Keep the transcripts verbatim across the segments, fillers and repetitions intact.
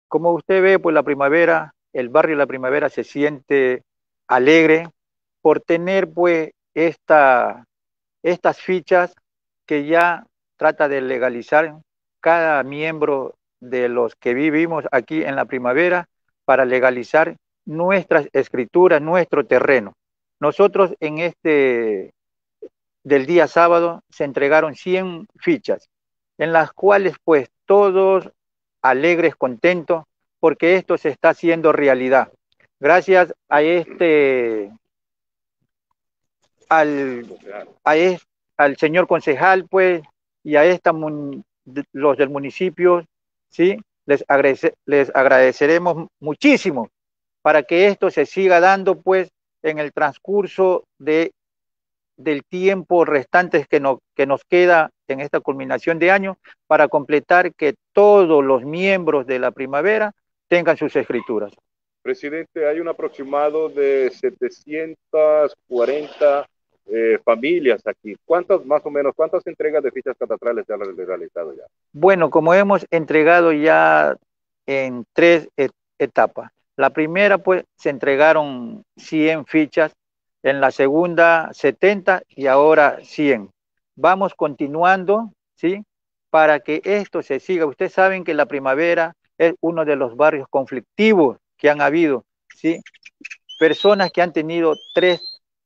como usted ve, pues la primavera, el barrio La Primavera se siente alegre por tener pues esta, estas fichas que ya trata de legalizar cada miembro de los que vivimos aquí en La Primavera para legalizar nuestras escrituras, nuestro terreno. Nosotros en este del día sábado se entregaron cien fichas, en las cuales pues todos alegres, contentos, porque esto se está haciendo realidad. Gracias a este, al, a es, al señor concejal, pues, y a esta, los del municipio, ¿sí? Les, agradece, les agradeceremos muchísimo para que esto se siga dando, pues, en el transcurso de del tiempo restante que, no, que nos queda en esta culminación de año para completar que todos los miembros de La Primavera tengan sus escrituras. Presidente, hay un aproximado de setecientas cuarenta eh, familias aquí. ¿Cuántas más o menos, cuántas entregas de fichas catastrales se han realizado ya? Bueno, como hemos entregado ya en tres et etapas. La primera, pues, se entregaron cien fichas, en la segunda setenta y ahora cien. Vamos continuando, ¿sí? Para que esto se siga. Ustedes saben que La Primavera es uno de los barrios conflictivos que han habido, ¿sí? Personas que han tenido tres,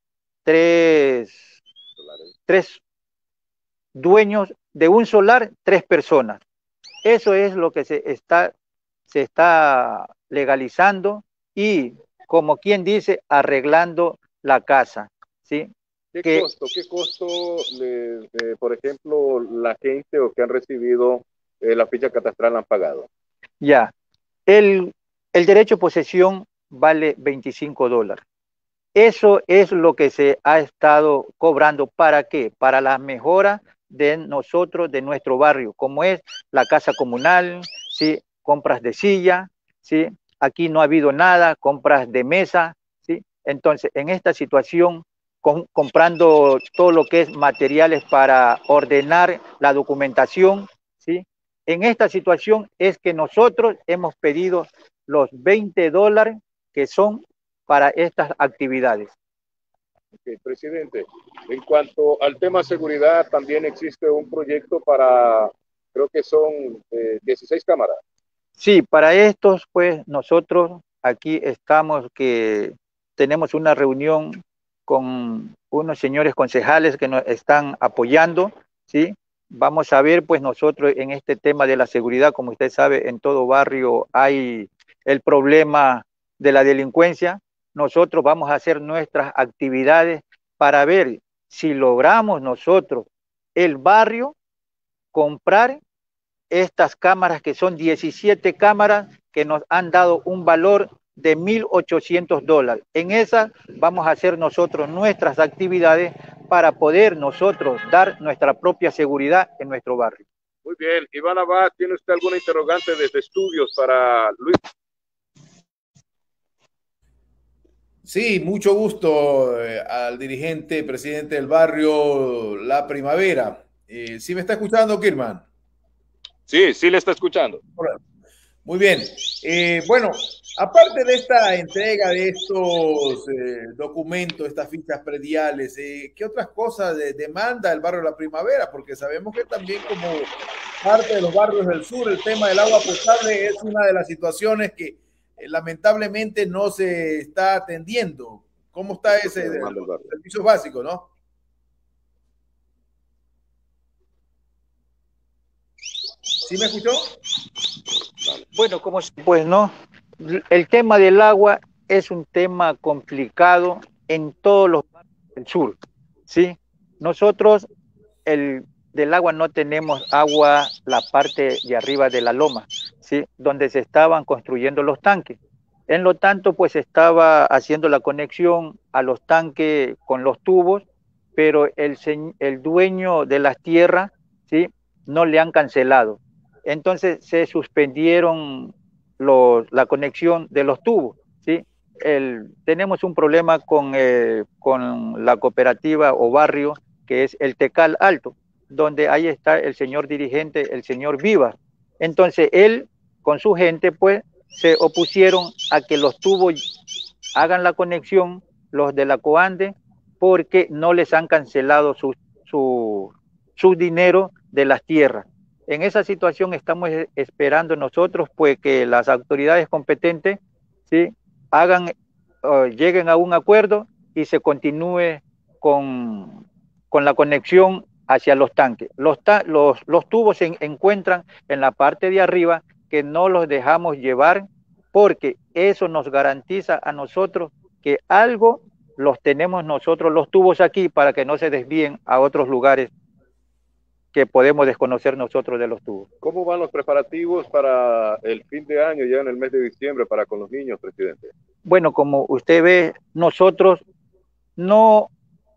tres, tres dueños de un solar, tres personas. Eso es lo que se está, se está legalizando y, como quien dice, arreglando la casa, ¿sí? ¿Qué que, costo, qué costo le, eh, por ejemplo, la gente o que han recibido eh, la ficha catastral han pagado? Ya, el, el derecho de posesión vale veinticinco dólares. Eso es lo que se ha estado cobrando. ¿Para qué? Para la mejora de nosotros, de nuestro barrio, como es la casa comunal, ¿sí? Compras de silla, ¿sí? Aquí no ha habido nada, compras de mesa, ¿sí? Entonces, en esta situación, con, comprando todo lo que es materiales para ordenar la documentación, ¿sí? En esta situación es que nosotros hemos pedido los veinte dólares que son para estas actividades. Okay, presidente, en cuanto al tema seguridad, también existe un proyecto para, creo que son eh, dieciséis cámaras. Sí, para estos, pues nosotros aquí estamos que tenemos una reunión con unos señores concejales que nos están apoyando, ¿sí? Vamos a ver, pues nosotros en este tema de la seguridad, como usted sabe, en todo barrio hay el problema de la delincuencia. Nosotros vamos a hacer nuestras actividades para ver si logramos nosotros el barrio comprar estas cámaras, que son diecisiete cámaras que nos han dado un valor de mil ochocientos dólares. En esas vamos a hacer nosotros nuestras actividades para poder nosotros dar nuestra propia seguridad en nuestro barrio. Muy bien. Iván Abad, ¿tiene usted alguna interrogante desde estudios para Luis? Sí, mucho gusto eh, al dirigente, presidente del barrio La Primavera. Eh, ¿Sí me está escuchando, Kirman? Sí, sí le está escuchando. Muy bien. Eh, bueno, aparte de esta entrega de estos eh, documentos, estas fichas prediales, eh, ¿qué otras cosas de, demanda el barrio La Primavera? Porque sabemos que también como parte de los barrios del sur, el tema del agua potable es una de las situaciones que eh, lamentablemente no se está atendiendo. ¿Cómo está ese de, los servicios básicos, no? ¿Sí me escuchó? Bueno, como pues no, el tema del agua es un tema complicado en todos los barrios del sur, ¿sí? Nosotros el, del agua no tenemos agua la parte de arriba de la loma, ¿sí? Donde se estaban construyendo los tanques. En lo tanto, pues estaba haciendo la conexión a los tanques con los tubos, pero el, el dueño de las tierras, ¿sí? No le han cancelado. Entonces se suspendieron los, la conexión de los tubos, ¿sí? El, tenemos un problema con, eh, con la cooperativa o barrio que es el Tecal Alto, donde ahí está el señor dirigente, el señor Vivas. Entonces él con su gente pues se opusieron a que los tubos hagan la conexión, los de la COANDE, porque no les han cancelado su, su, su dinero de las tierras. En esa situación estamos esperando nosotros pues que las autoridades competentes, ¿sí?, hagan, uh, lleguen a un acuerdo y se continúe con, con la conexión hacia los tanques. Los, ta los, los tubos se encuentran en la parte de arriba, que no los dejamos llevar porque eso nos garantiza a nosotros que algo los tenemos nosotros los tubos aquí para que no se desvíen a otros lugares que podemos desconocer nosotros de los tubos. ¿Cómo van los preparativos para el fin de año, ya en el mes de diciembre, para con los niños, presidente? Bueno, como usted ve, nosotros no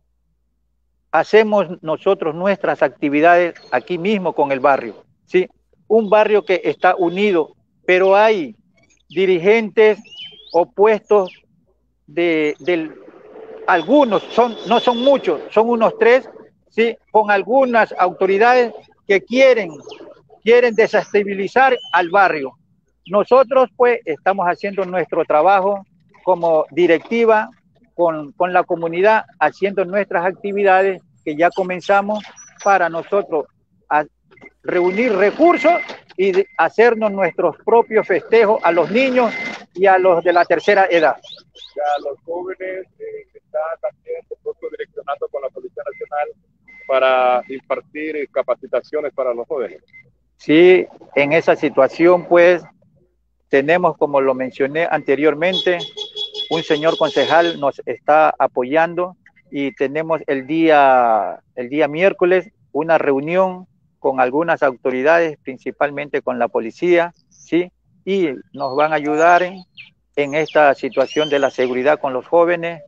hacemos nosotros nuestras actividades aquí mismo con el barrio, ¿sí? Un barrio que está unido, pero hay dirigentes opuestos de, de algunos, son, no son muchos, son unos tres, ¿sí?, con algunas autoridades que quieren, quieren desestabilizar al barrio. Nosotros pues estamos haciendo nuestro trabajo como directiva con, con la comunidad, haciendo nuestras actividades que ya comenzamos para nosotros a reunir recursos y de hacernos nuestros propios festejos a los niños y a los de la tercera edad. Ya los jóvenes eh, están también direccionando con la Policía Nacional para impartir capacitaciones para los jóvenes. Sí, en esa situación pues tenemos, como lo mencioné anteriormente, un señor concejal nos está apoyando y tenemos el día, el día miércoles una reunión con algunas autoridades, principalmente con la policía, ¿sí? Y nos van a ayudar en, en esta situación de la seguridad con los jóvenes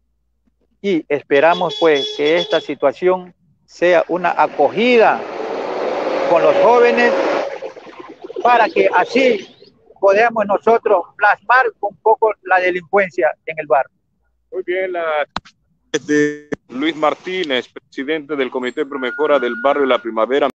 y esperamos pues que esta situación sea una acogida con los jóvenes para que así podamos nosotros plasmar un poco la delincuencia en el barrio. Muy bien, la de Luis Martínez, presidente del Comité Promejora del Barrio La Primavera.